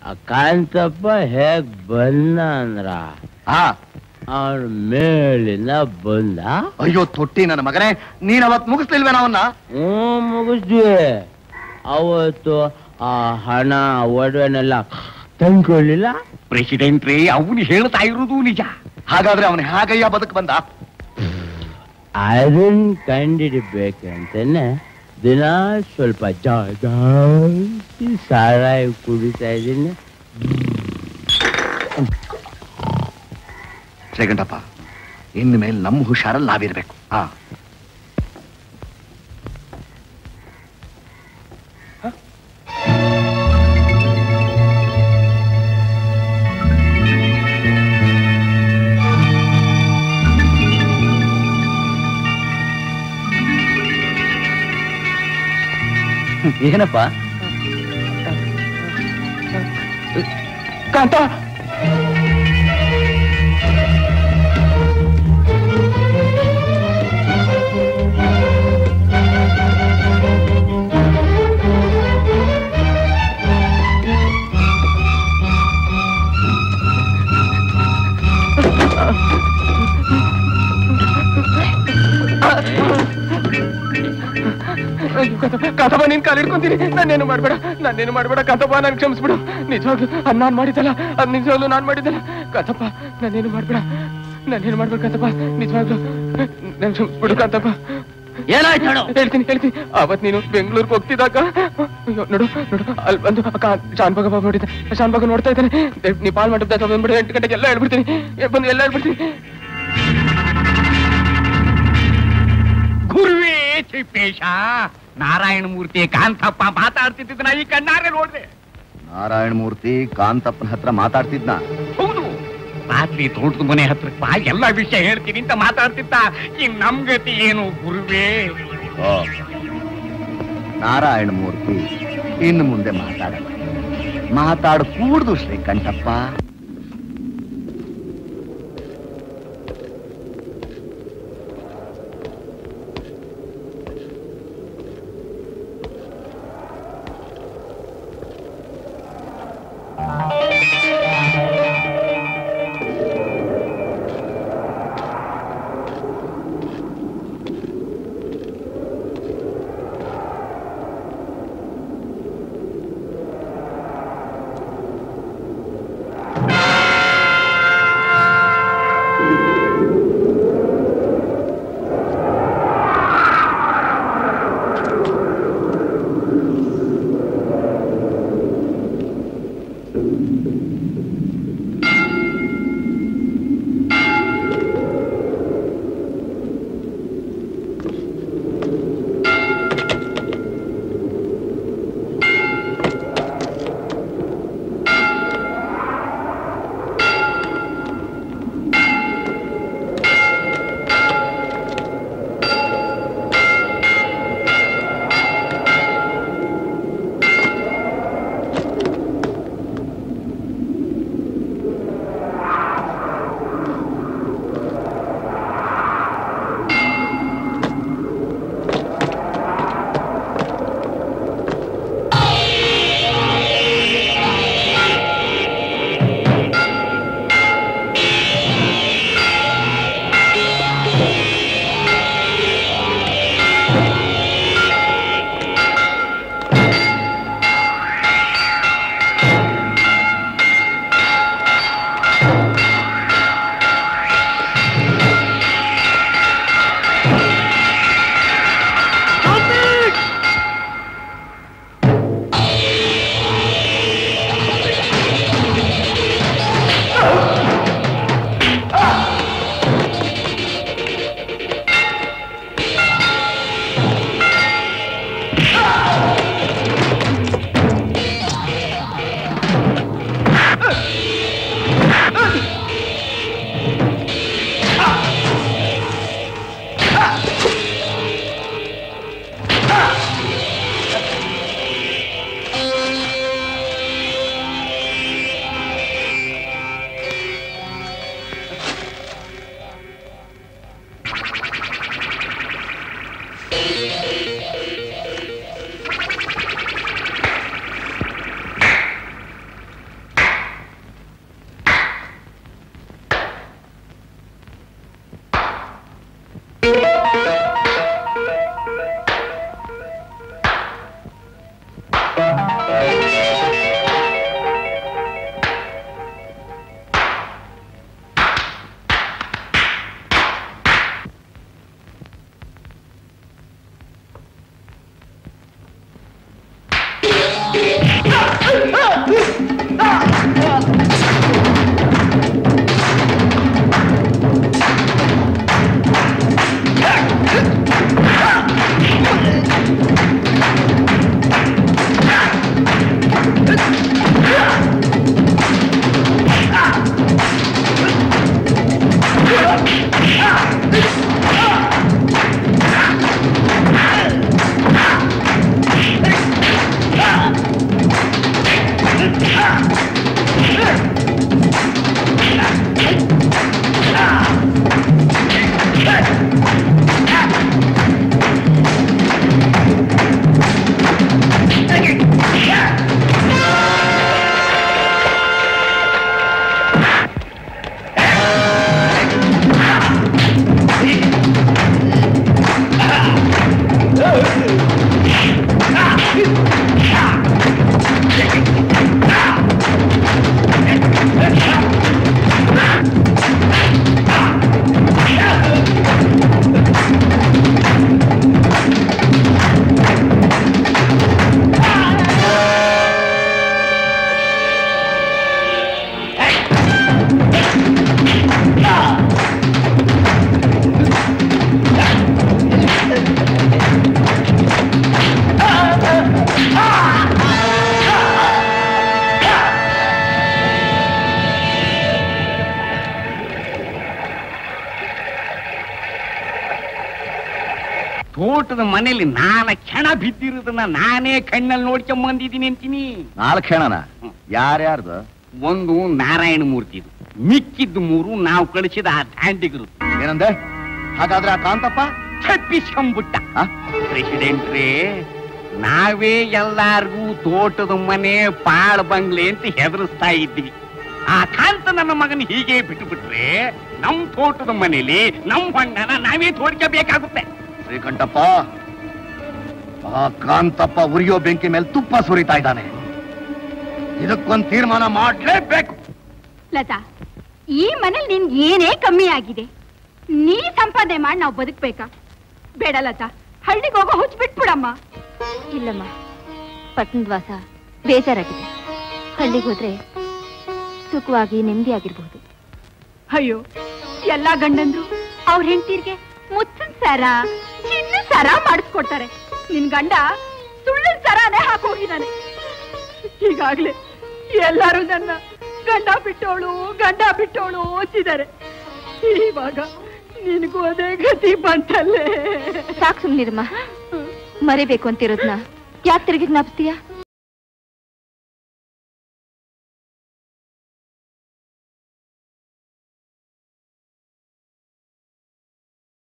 ಕಾಂತಪ್ಪ ಹೇಗ್ ಬಂದ ಅಂದ್ರ ಅವ್ರ ಮೇಲಿನ ಬಂದ. ಅಯ್ಯೋ ತೊಟ್ಟಿ ನನ್ನ ಮಗನೇ, ನೀನ್ ಅವತ್ ಮುಗಿಸ್ಲಿಲ್ವೇನ ಅವನ್ನ? ಮುಗಿಸ್ದ್ವಿ. ಅವತ್ತು ಆ ಹಣ ಒಡವೆನೆಲ್ಲ ತಂದ್ಕೊಳ್ಳಿಲ್ಲ. ಪ್ರೆಸಿಡೆಂಟ್ ರೇ, ಅವನು ಹೇಳ್ತಾ ಇರುವುದು ನಿಜ. ಹಾಗಾದ್ರೆ ಅವನು ಹೇಗಯ್ಯ ಬದುಕ್ ಬಂದ? ಅದನ್ ಕಂಡಿಡ್ಬೇಕಂತೇನೆ ದಿನ ಸ್ವಲ್ಪ ಜಾಸ್ತಿ ಸಾರಾಯಿ ಕುಡಿತಾ ಇದ್ದೀನಿ. ಶ್ರೀಗಂಟಪ್ಪ, ಇನ್ನು ಮೇಲೆ ನಮ್ಮ ಹುಷಾರಲ್ಲಿ ನಾವಿರ್ಬೇಕು. ಏನಪ್ಪ ಕಾಂತ? ಕಾಂತಪ್ಪ, ನೀನ್ ಕಾಲು ಹಿಡ್ಕೊಂತೀನಿ. ನಾನೇನು ಮಾಡ್ಬೇಡ ಕಾಂತಪ್ಪ, ನನ್ ಕ್ಷಮಿಸ್ಬಿಡು. ನಿಜವಾಗ್ಲು ಅದ್ ನಾನ್ ಮಾಡಿದ್ದಲ್ಲ, ಅದ್ ನಿಜವಾಗ್ಲು ನಾನ್ ಮಾಡಿದ್ದಲ್ಲ. ಕಾಂತಪ್ಪ, ನಾನೇನು ಮಾಡ್ಬೇಡ ಕಾಂತಪ್ಪ, ನಿಜವಾಗ್ಲು ನನ್ ಕ್ಷಮಿಸ್ಬಿಡು ಕಾಂತಪ್ಪ. ಹೇಳ್ತೀನಿ. ಅವತ್ ನೀನು ಬೆಂಗಳೂರಿಗೆ ಹೋಗ್ತಿದ್ದಾಗ ನೋಡು ಅಲ್ಲಿ ಬಂದು ಶಾನ್ ಭಾಗ ನೋಡಿದ್ದೆ. ಶಾನ್ ಭಾಗ ನೋಡ್ತಾ ಇದ್ದಾನೆ. ನೀ ಪಾಲ್ ಮಾಡಿದ್ದ ಬಂದ್ಬಿಡು. 8 ಗಂಟೆಗೆ ಎಲ್ಲ ಹೇಳ್ಬಿಡ್ತೀನಿ. ಬಂದು ಎಲ್ಲ ಹೇಳ್ಬಿಡ್ತೀನಿ. ಗುರುವೇ ತಿಪ್ಪೇಶ, ನಾರಾಯಣ ಮೂರ್ತಿ ಕಾಂತಪ್ಪ ಮಾತಾಡ್ತಿದ್ದ ಈ ಕಣ್ಣಾರೆ ನೋಡ್ದೆ. ನಾರಾಯಣ ಮೂರ್ತಿ ಕಾಂತಪ್ಪನ ಹತ್ರ ಮಾತಾಡ್ತಿದ್ನ? ಹೌದು. ರಾತ್ರಿ ತೋಟದ ಮನೆ ಹತ್ರಕ್ಕೆ ಬಾ, ಎಲ್ಲ ವಿಷಯ ಹೇಳ್ತೀನಿ ಅಂತ ಮಾತಾಡ್ತಿದ್ದ. ಈ ನಮ್ಗತಿ ಏನು ಗುರುವೇ? ನಾರಾಯಣ ಮೂರ್ತಿ ಇನ್ನು ಮುಂದೆ ಮಾತಾಡಕೂಡ್ದು ಶ್ರೀಕಂಠಪ್ಪ. ತೋಟದ ಮನೇಲಿ 4 ಕ್ಷಣ ಬಿದ್ದಿರೋದನ್ನ ನಾನೇ ಕಣ್ಣಲ್ಲಿ ನೋಡ್ಕೊಂಡ್ ಬಂದಿದ್ದೀನಿ ಅಂತೀನಿ. 4 ಕ್ಷಣನ? ಯಾರ್ಯಾರ್ದು? ಒಂದು ನಾರಾಯಣ ಮೂರ್ತಿದು, ಮಿಕ್ಕಿದ್ದು 3 ನಾವು ಕಳಿಸಿದ ಆ ದಾಂಡಿಗರು. ಏನಂದೆ? ಹಾಗಾದ್ರೆ ಆ ಕಾಂತಪ್ಪ ತಪ್ಪಿಸ್ಕೊಂಡ್ಬಿಟ್ಟ. ಪ್ರೆಸಿಡೆಂಟ್ರೇ, ನಾವೇ ಎಲ್ಲಾರ್ಗೂ ತೋಟದ ಮನೆ ಪಾಳ್ ಬಂಗ್ಲೆ ಅಂತ ಹೆದರಿಸ್ತಾ ಇದ್ವಿ. ಆ ಕಾಂತ ನನ್ನ ಮಗನ ಹೀಗೆ ಬಿಟ್ಟು ಬಿಟ್ರೆ ನಮ್ ತೋಟದ ಮನೇಲಿ ನಮ್ ಹೊಂಡನ ನಾವೇ ತೋಡ್ಕೋಬೇಕಾಗುತ್ತೆ. ಶ್ರೀಕಂಠಪ್ಪ, ಆ ಕಾಂತಪ್ಪ ಉರಿಯೋ ಬೆಂಕಿ ಮೇಲೆ ತುಪ್ಪ ಸುರಿತಾ ಇದ್ದಾನೆ. ಇದಕ್ಕೊಂದು ತೀರ್ಮಾನ ಮಾಡ್ಲೇಬೇಕು. ಲತಾ, ಈ ಮನೇಲಿ ನಿನ್ಗೆ ಏನೇ ಕಮ್ಮಿ ಆಗಿದೆ? ನೀ ಸಂಪಾದನೆ ಮಾಡಿ ನಾವು ಬದುಕ್ಬೇಕಾ? ಬೇಡ ಲತಾ, ಹಳ್ಳಿಗೆ ಹೋಗೋ ಹುಚ್ಚ ಬಿಟ್ಬಿಡಮ್ಮ. ಇಲ್ಲಮ್ಮ, ಪಟ್ಟಣದ ವಾಸ ಬೇಜಾರಾಗಿದೆ. ಹಳ್ಳಿಗೆ ಹೋದ್ರೆ ಸುಖವಾಗಿ ನೆಮ್ಮದಿಯಾಗಿರ್ಬಹುದು. ಅಯ್ಯೋ, ಎಲ್ಲಾ ಗಂಡಂದ್ರು ಅವ್ರ ಹೆಂಡತಿರ್ಗೆ ಮುತ್ತಿನ ಸರ, ಚಿನ್ನ ಸರ ಮಾಡಿಸ್ಕೊಡ್ತಾರೆ. ನಿನ್ ಗಂಡ ಸುಳ್ಳಿನ ಸರಾನೇ ಹಾಕೋಗಿದ್ದಾನೆ. ಈಗಾಗ್ಲೇ ಎಲ್ಲರೂ ನನ್ನ ಗಂಡ ಬಿಟ್ಟೋಳು ಓದಿದ್ದಾರೆ. ಇವಾಗ ನಿನಗೂ ಅದೇ ಗತಿ ಬಂತಲ್ಲೇ. ಸಾಕು ಸುಮ್ನಿರಮ್ಮ. ಮರಿಬೇಕು ಅಂತಿರೋದ್ನ ಯಾಕೆ ತಿರುಗಿ ಜ್ಞಾಪಿಸ್ತೀಯ?